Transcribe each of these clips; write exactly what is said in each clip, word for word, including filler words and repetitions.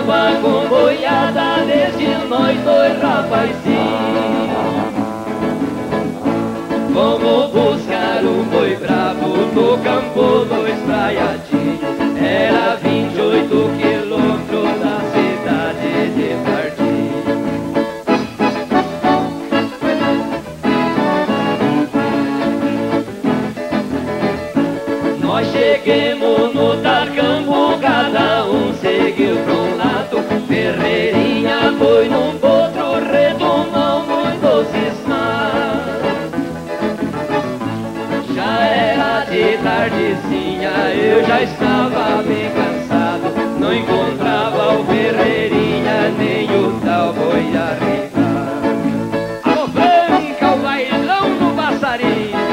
samba com boiada, desde nós dois rapazinhos. Vamos buscar um boi bravo no campo do Espraiadinho. Era vinte e oito quilômetros da cidade de Pardinho. Nós cheguemos no Tarcambo, cada um seguiu pra um lado. Ferreirinha foi num potro, Redomão muito cismado. Já era de tardezinha, eu já estava bem cansado. Não encontrava o Ferreirinha, nem o tal boi arribado. Alô Branca, o bailão do passarinho.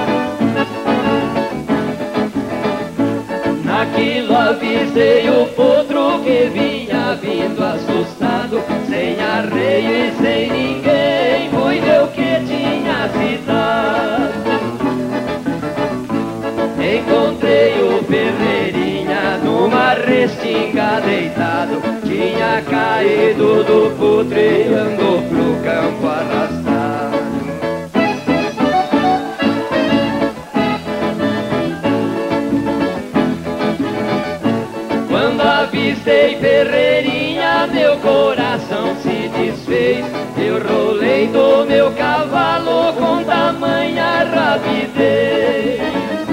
Naquilo avisei o potro que vinha vindo assustado, sem arreio e sem ninguém, foi eu que tinha citado. Encontrei o Ferreirinha numa restinga deitado, tinha caído do potro e andou pro campo arrastado. Quando avistei Ferreirinha, meu coração se desfez. Eu rolei do meu cavalo com tamanha rapidez.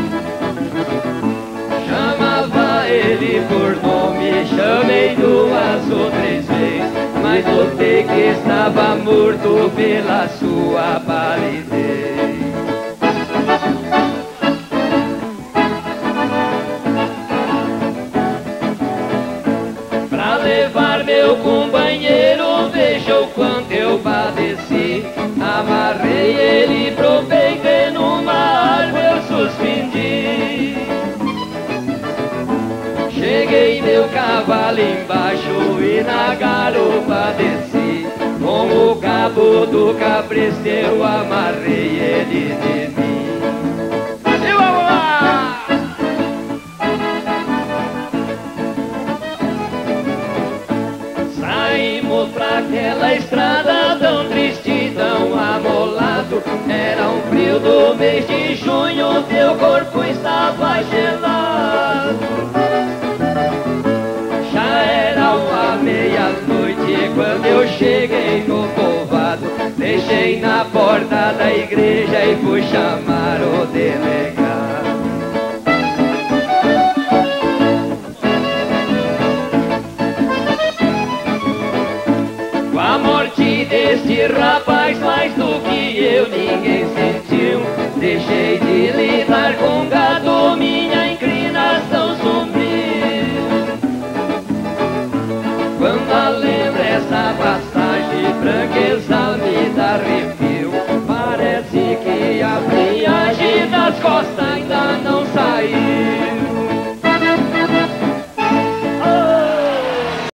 Chamava ele por nome, chamei duas ou três vezes, mas notei que estava morto pela sua palidez. Pra levar meu companheiro, veja o quanto eu padeci. Amarrei ele pro peito e numa árvore eu suspendi. Cheguei meu cavalo embaixo e na garupa desci. Com o cabo do cabresto eu amarrei ele de mim. E vamos lá! Saímos pra aquela estrada tão triste, tão amolado. Era um frio do mês de junho, teu corpo estava gelado. Já era uma meia-noite quando eu cheguei no povoado. Deixei na porta da igreja e fui chamar o delegado. Com a morte deste rapaz, mais do que eu ninguém sentiu. Deixei de lidar com gado, minha inclinação sumiu. Quando a lembro essa passagem, franqueza me dá arrepio.